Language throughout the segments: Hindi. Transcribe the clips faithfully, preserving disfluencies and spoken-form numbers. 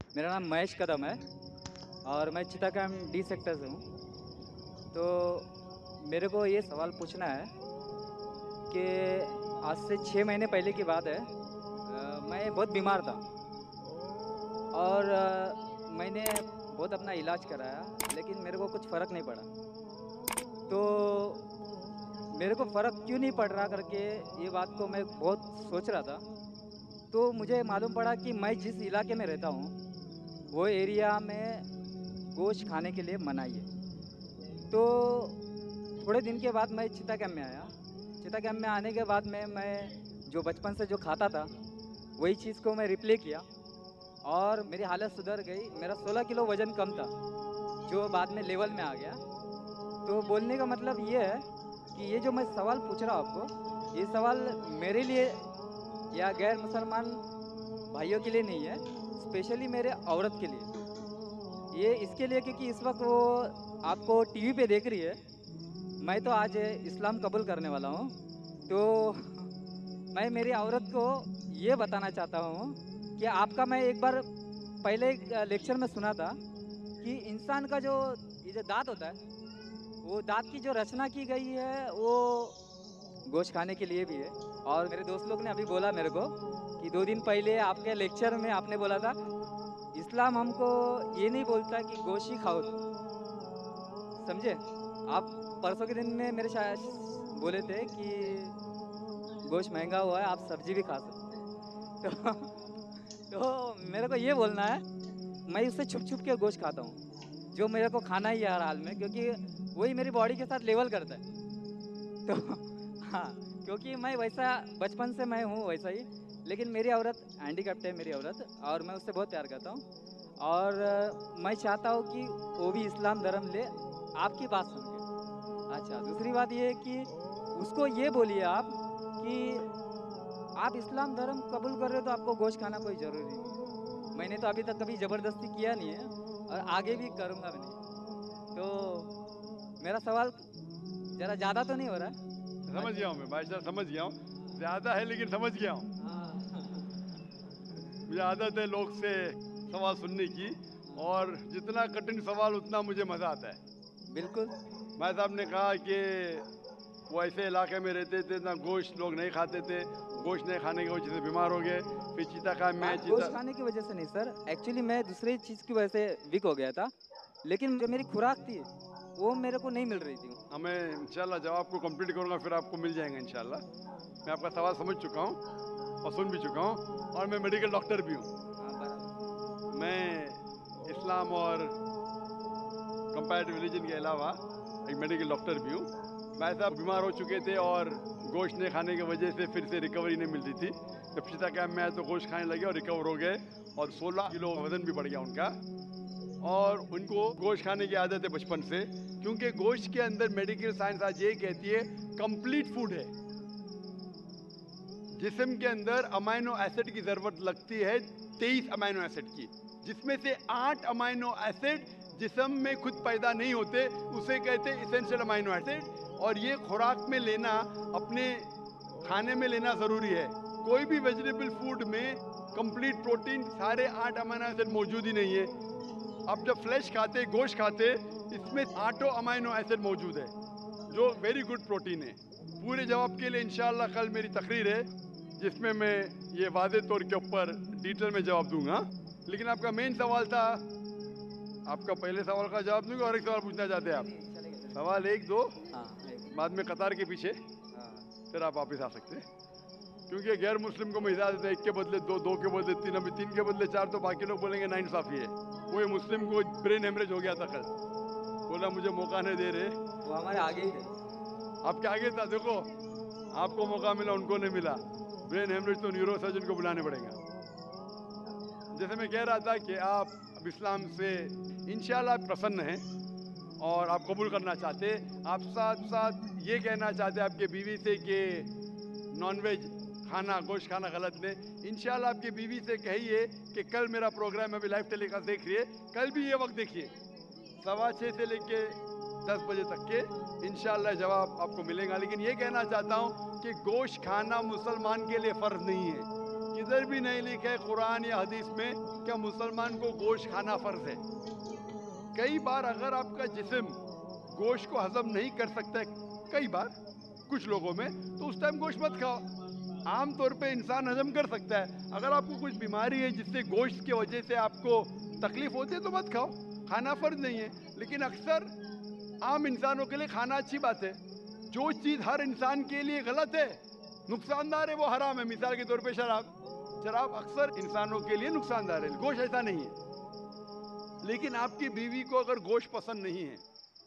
मेरा नाम महेश कदम है और मैं चिटागंग डी सेक्टर से हूँ। तो मेरे को ये सवाल पूछना है कि आज से छः महीने पहले की बात है। अ, मैं बहुत बीमार था और अ, मैंने बहुत अपना इलाज कराया, लेकिन मेरे को कुछ फ़र्क नहीं पड़ा। तो मेरे को फ़र्क क्यों नहीं पड़ रहा करके ये बात को मैं बहुत सोच रहा था। तो मुझे मालूम पड़ा कि मैं जिस इलाके में रहता हूँ, वो एरिया में गोश्त खाने के लिए मनाही है। तो थोड़े दिन के बाद मैं चिता कैंप में आया। चिता कैंप में आने के बाद में मैं जो बचपन से जो खाता था, वही चीज़ को मैं रिप्ले किया और मेरी हालत सुधर गई। मेरा सोलह किलो वज़न कम था, जो बाद में लेवल में आ गया। तो बोलने का मतलब ये है कि ये जो मैं सवाल पूछ रहा हूँ आपको, ये सवाल मेरे लिए या गैर मुसलमान भाइयों के लिए नहीं है, स्पेशली मेरे औरत के लिए। ये इसके लिए क्योंकि इस वक़्त वो आपको टीवी पे देख रही है। मैं तो आज इस्लाम कबूल करने वाला हूँ। तो मैं मेरी औरत को ये बताना चाहता हूँ कि आपका मैं एक बार पहले एक लेक्चर में सुना था कि इंसान का जो ये जो दाँत होता है, वो दाँत की जो रचना की गई है, वो गोश्त खाने के लिए भी है। और मेरे दोस्त लोग ने अभी बोला मेरे को कि दो दिन पहले आपके लेक्चर में आपने बोला था, इस्लाम हमको ये नहीं बोलता कि गोश्त ही खाओ तुम, समझे? आप परसों के दिन में मेरे शायद बोले थे कि गोश्त महँगा हुआ है, आप सब्ज़ी भी खा सकते हैं। तो तो मेरे को ये बोलना है, मैं उससे छुप-छुप के गोश्त खाता हूँ, जो मेरे को खाना ही है हर हाल में, क्योंकि वही मेरी बॉडी के साथ लेवल करता है। तो हाँ, क्योंकि मैं वैसा बचपन से मैं हूँ वैसा ही, लेकिन मेरी औरत हैंडीकैप्ड है मेरी औरत, और मैं उससे बहुत प्यार करता हूँ। और अ, मैं चाहता हूँ कि वो भी इस्लाम धर्म ले, आपकी बात सुन के। अच्छा, दूसरी बात ये है कि उसको ये बोलिए आप कि आप इस्लाम धर्म कबूल कर रहे हो तो आपको गोश्त खाना कोई ज़रूरी नहीं है। मैंने तो अभी तक कभी ज़बरदस्ती किया नहीं है और आगे भी करूँगा भी नहीं। तो मेरा सवाल ज़रा ज़्यादा तो नहीं हो रहा है? समझ अच्छा। गया हूँ मैं भाई साहब, समझ गया हूँ। हाँ, ज़्यादा है लेकिन समझ गया हूँ। हाँ। मुझे आदत है लोग से सवाल सुनने की, और जितना कठिन सवाल उतना मुझे मज़ा आता है। बिल्कुल। भाई साहब ने कहा कि वो ऐसे इलाके में रहते थे ना, गोश्त लोग नहीं खाते थे, गोश्त नहीं खाने की वजह से बीमार हो गए। फिर चीता का मैं बात चीता गोश्त खाने की वजह से नहीं सर, एक्चुअली मैं दूसरी चीज़ की वजह से वीक हो गया था, लेकिन जो मेरी खुराक थी, वो मेरे को नहीं मिल रही थी। हमें इंशाल्लाह जवाब को कंप्लीट करूंगा, फिर आपको मिल जाएगा इंशाल्लाह। मैं आपका सवाल समझ चुका हूँ और सुन भी चुका हूँ, और मैं मेडिकल डॉक्टर भी हूँ। हाँ, बराबर। मैं इस्लाम और कंपैरेटिव रिलीजन के अलावा एक मेडिकल डॉक्टर भी हूँ। भाई साहब बीमार हो चुके थे और गोश्त नहीं खाने की वजह से फिर से रिकवरी नहीं मिल रही थी। जब चिता कैंप में आए तो गोश्त खाने लगे और रिकवर हो गए, और सोलह किलो वजन भी बढ़ गया उनका। और उनको गोश्त खाने की आदत है बचपन से, क्योंकि गोश्त के अंदर मेडिकल साइंस आज ये कहती है कंप्लीट फूड है। जिस्म के अंदर अमाइनो एसिड की जरूरत लगती है, तेईस अमाइनो एसिड की, जिसमें से आठ अमाइनो एसिड जिस्म में खुद पैदा नहीं होते, उसे कहते हैं इसेंशियल अमाइनो एसिड। और ये खुराक में लेना, अपने खाने में लेना जरूरी है। कोई भी वेजिटेबल फूड में कंप्लीट प्रोटीन सारे आठ अमाइनो एसिड मौजूद ही नहीं है। अब जब फ्लैश खाते, गोश्त खाते, इसमें आठों अमाइनो एसिड मौजूद है, जो वेरी गुड प्रोटीन है। पूरे जवाब के लिए इंशाल्लाह कल मेरी तकरीर है, जिसमें मैं ये वादे तौर के ऊपर डिटेल में जवाब दूंगा। लेकिन आपका मेन सवाल था, आपका पहले सवाल का जवाब दूंगा और एक सवाल पूछना चाहते हैं नहीं, आप? नहीं, चलेगा, चलेगा। सवाल एक दो, हाँ, एक बाद में कतार के पीछे, हाँ, फिर आप वापस आ सकते हैं। क्योंकि गैर मुस्लिम को मैं इजाजत है, एक के बदले दो, दो के बदले तीन, अभी तीन के बदले चार, तो बाकी लोग बोलेंगे नाइंसाफी है। कोई मुस्लिम को ब्रेन हेमरेज हो गया था कल, बोला मुझे मौका नहीं दे रहे। वो हमारे आगे ही थे। आपके आगे था, देखो आपको मौका मिला, उनको नहीं मिला। ब्रेन हेमरेज तो न्यूरो सर्जन को बुलाने पड़ेगा। जैसे मैं कह रहा था कि आप अब इस्लाम से इंशाल्लाह आप प्रसन्न हैं और आप कबूल करना चाहते, आप साथ साथ ये कहना चाहते आपके बीवी से कि नॉनवेज खाना, गोश्त खाना गलत नहीं। इंशाल्लाह आपकी बीवी से कहिए कि कल मेरा प्रोग्राम अभी लाइव टेलीकास्ट देख रही है, कल भी ये वक्त देखिए, सवा छः से लेके दस बजे तक के, इंशाल्लाह जवाब आपको मिलेगा। लेकिन ये कहना चाहता हूँ कि गोश्त खाना मुसलमान के लिए फ़र्ज नहीं है। कि किधर भी नहीं लिखा है कुरान या हदीस में क्या मुसलमान को गोश्त खाना फर्ज है। कई बार अगर आपका जिस्म गोश्त को हजम नहीं कर सकता है, कई बार कुछ लोगों में, तो उस टाइम गोश्त मत खाओ। आम तौर पे इंसान हजम कर सकता है। अगर आपको कुछ बीमारी है जिससे गोश्त की वजह से आपको तकलीफ होती है तो मत खाओ, खाना फर्ज नहीं है। लेकिन अक्सर आम इंसानों के लिए खाना अच्छी बात है। जो चीज़ हर इंसान के लिए गलत है, नुकसानदार है, वो हराम है। मिसाल के तौर पे शराब शराब अक्सर इंसानों के लिए नुकसानदार है, गोश्त ऐसा नहीं है। लेकिन आपकी बीवी को अगर गोश्त पसंद नहीं है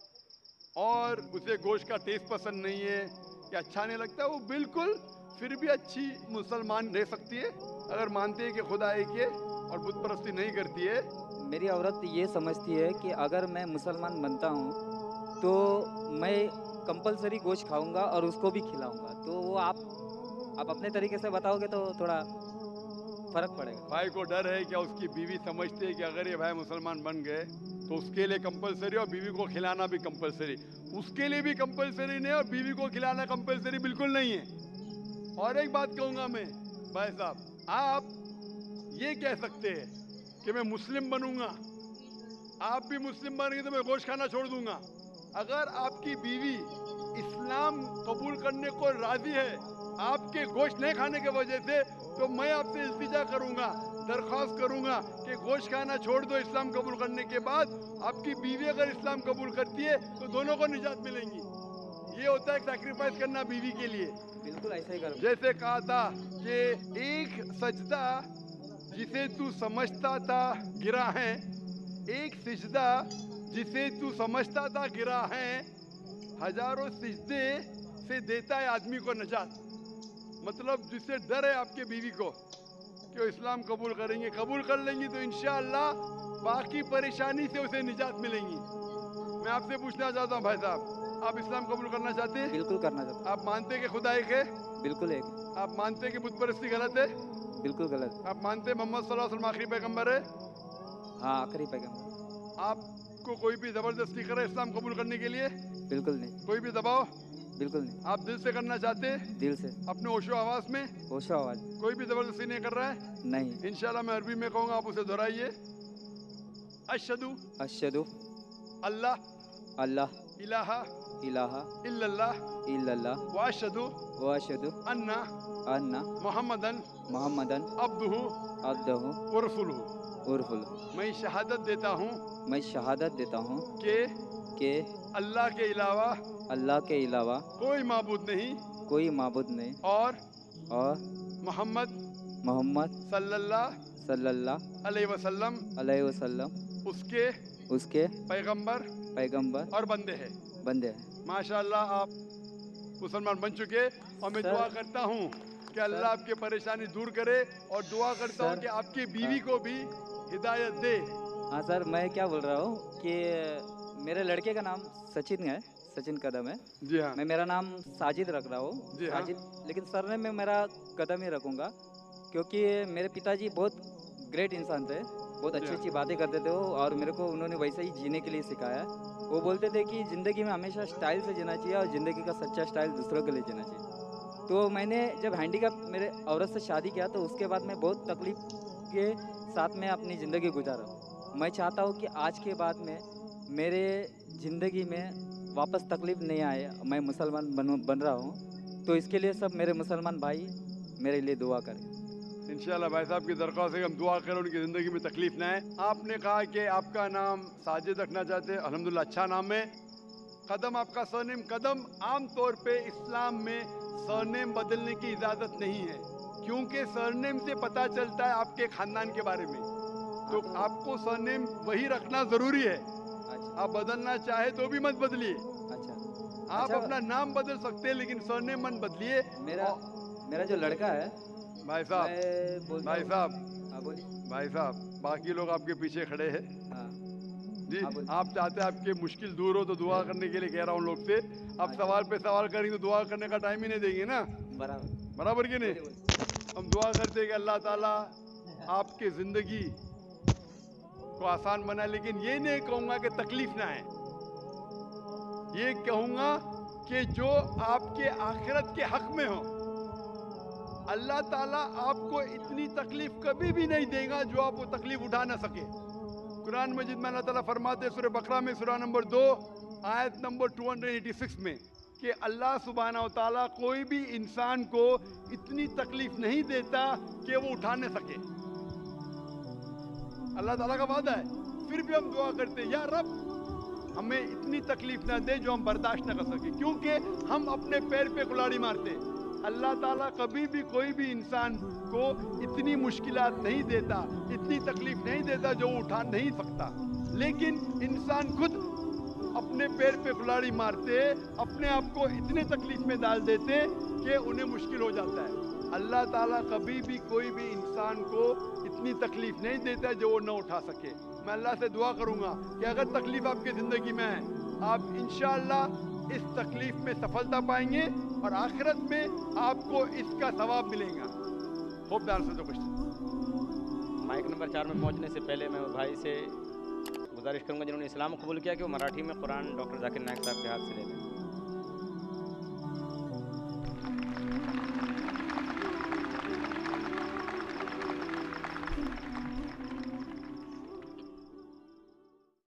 और उसे गोश्त का टेस्ट पसंद नहीं है या अच्छा नहीं लगता, वो बिल्कुल फिर भी अच्छी मुसलमान रह सकती है अगर मानती है कि खुदा एक है और बुत परस्ती नहीं करती है। मेरी औरत ये समझती है कि अगर मैं मुसलमान बनता हूँ तो मैं कंपलसरी गोश्त खाऊंगा और उसको भी खिलाऊंगा। तो वो आप आप अपने तरीके से बताओगे तो थोड़ा फर्क पड़ेगा। भाई को डर है क्या उसकी बीवी समझती है कि अगर ये भाई मुसलमान बन गए तो उसके लिए कंपलसरी और बीवी को खिलाना भी कंपलसरी। उसके लिए भी कंपलसरी नहीं और बीवी को खिलाना कंपलसरी बिल्कुल नहीं है। और एक बात कहूँगा मैं भाई साहब, आप ये कह सकते हैं कि मैं मुस्लिम बनूंगा, आप भी मुस्लिम बन गए तो मैं गोश्त खाना छोड़ दूंगा। अगर आपकी बीवी इस्लाम कबूल करने को राजी है आपके गोश्त नहीं खाने की वजह से, तो मैं आपसे इल्तिजा करूंगा, दरख्वास्त करूंगा कि गोश्त खाना छोड़ दो इस्लाम कबूल करने के बाद। आपकी बीवी अगर इस्लाम कबूल करती है तो दोनों को निजात मिलेंगी। ये होता है सैक्रिफाइस करना बीवी के लिए। बिल्कुल ऐसा ही करो। जैसे कहा था कि एक सजदा जिसे तू समझता था गिरा है, एक सिजदा जिसे तू समझता था गिरा है, हजारों सिजदे से देता है आदमी को नजात। मतलब जिससे डर है आपके बीवी को कि वो इस्लाम कबूल करेंगे, कबूल कर लेंगी तो इंशाअल्लाह बाकी परेशानी से उसे निजात मिलेंगी। मैं आपसे पूछना चाहता हूँ भाई साहब, आप इस्लाम कबूल करना चाहते हैं? बिल्कुल करना चाहता आप मानते हैं कि खुदा एक है? हूँ। बिल्कुल एक। आप मानते हैं कि बुत परस्ती गलत है? बिल्कुल गलत। आप मानते हैं मोहम्मद सल्लल्लाहु अलैहि वसल्लम आखिरी पैगंबर है? हाँ, आखिरी पैगंबर। आपको कोई भी जबरदस्ती करे इस्लाम कबूल करने के लिए? बिल्कुल नहीं। कोई भी दबाव? बिल्कुल नहीं। आप दिल से करना चाहते हैं? दिल से। अपने होशो आवाज में? होशो आवाज। कोई भी जबरदस्ती नहीं कर रहा है? नहीं। इंशाल्लाह मैं अरबी में कहूँगा, आप उसे दोहराइए। अशहदु अशहदु अल्लाह अल्लाह इलाहा इलाहा इल्लल्लाह इल्लल्लाह व अशहदु व अशहदु अन्ना अन्ना मुहम्मदन मोहम्मदन अब्दुहु अब्दुहु व रसूलुहु। उर्फुल। मैं शहादत देता हूँ मैं शहादत देता हूँ कि कि अल्लाह के अलावा अल्लाह के अलावा कोई माबूद नहीं कोई माबूद नहीं और और मोहम्मद मोहम्मद सल्लल्लाहु सल्लल्लाहु अलैहि वसल्लम अलैहि वसल्लम उसके उसके पैगंबर पैगंबर और बंदे हैं। बंदे हैं। माशाल्लाह आप मुसलमान बन चुके और मैं सर- दुआ करता हूँ कि अल्लाह आपकी परेशानी दूर करे और दुआ करता हूँ सर- कि आपकी बीवी को भी हिदायत दे। हाँ सर, मैं क्या बोल रहा हूँ कि मेरे लड़के का नाम सचिन है, सचिन कदम है। जी हाँ। मैं मेरा नाम साजिद रख रहा हूँ, जी हाँ। साजिद, लेकिन सरनेम में मेरा कदम ही रखूँगा क्योंकि मेरे पिताजी बहुत ग्रेट इंसान थे, बहुत अच्छी जी अच्छी बातें करते थे वो, और मेरे को उन्होंने वैसे ही जीने के लिए सिखाया। वो बोलते थे कि ज़िंदगी में हमेशा स्टाइल से जीना चाहिए और ज़िंदगी का सच्चा स्टाइल दूसरों के लिए जीना चाहिए। तो मैंने जब हैंडीकैप मेरे औरत से शादी किया तो उसके बाद मैं बहुत तकलीफ के साथ में अपनी ज़िंदगी गुजारा। मैं चाहता हूँ कि आज के बाद में मेरे ज़िंदगी में वापस तकलीफ़ नहीं आए। मैं मुसलमान बन बन रहा हूँ, तो इसके लिए सब मेरे मुसलमान भाई मेरे लिए दुआ करें। इंशाल्लाह भाई साहब की दरख्वास्त है कि हम दुआ करें उनकी ज़िंदगी में तकलीफ ना आए। आपने कहा कि आपका नाम साजिद रखना चाहते हैं, अल्हम्दुलिल्लाह अच्छा नाम है। कदम आपका सरनेम कदम। आम तौर पे इस्लाम में सरनेम बदलने की इजाज़त नहीं है क्योंकि सरनेम से पता चलता है आपके ख़ानदान के बारे में। तो आपको सरनेम वही रखना ज़रूरी है। अच्छा आप बदलना चाहे तो भी मत बदलिए। अच्छा आप अच्छा, अपना नाम बदल सकते हैं लेकिन सरनेम मत बदलिए। मेरा और- मेरा जो लड़का है, भाई साहब मैं बोलता भाई हूँ- साहब हाँ बोलिए। भाई साहब बाकी लोग आपके पीछे खड़े हैं हाँ जी। हाँ, बोलिए। आप चाहते हैं आपके मुश्किल दूर हो तो दुआ करने के लिए कह रहा हूँ लोग से। आप सवाल पे सवाल करेंगे तो दुआ करने का टाइम ही नहीं देंगे ना, बराबर। बराबर कि नहीं? बोलिए, बोलिए। हम दुआ करते हैं कि अल्लाह ताला आपके ज़िंदगी को आसान बनाए, लेकिन ये नहीं कहूँगा कि तकलीफ ना आए। ये कहूँगा कि जो आपके आखिरत के हक में हो अल्लाह ताला आपको इतनी तकलीफ कभी भी नहीं देगा जो आप वो तकलीफ उठा ना सके। कुरान मजीद में अल्लाह ताला फरमाते हैं सूरह बकरा में सूरह नंबर दो आयत नंबर दो सौ छियासी में कि अल्लाह सुब्हानहू व तआला कोई भी इंसान को इतनी तकलीफ नहीं देता कि वो उठा न सके। अल्लाह ताला का वादा है, फिर भी हम दुआ करते हैं या रब हमें इतनी तकलीफ ना दे जो हम बर्दाश्त न कर सके, क्योंकि हम अपने पैर पे कुल्हाड़ी मारते। अल्लाह ताला कभी भी कोई भी इंसान को इतनी मुश्किलात नहीं देता, इतनी तकलीफ नहीं देता जो वो उठा नहीं सकता, लेकिन इंसान खुद अपने पैर पे कुल्हाड़ी मारते, अपने आप को इतने तकलीफ में डाल देते कि उन्हें मुश्किल हो जाता है। अल्लाह ताला कभी भी कोई भी इंसान को इतनी तकलीफ नहीं देता जो वो न उठा सके। मैं अल्लाह से दुआ करूंगा कि अगर तकलीफ आपकी ज़िंदगी में है, आप इंशाअल्लाह इस तकलीफ में सफलता पाएंगे और आखिरत में आपको इसका सवाब मिलेगा। Hope the answer the question. Mic number चार में पहुंचने से पहले मैं भाई से गुजारिश करूंगा जिन्होंने इस्लाम कबूल किया कि वो मराठी में कुरान डॉक्टर जाकिर नायक साहब के हाथ से ले लें।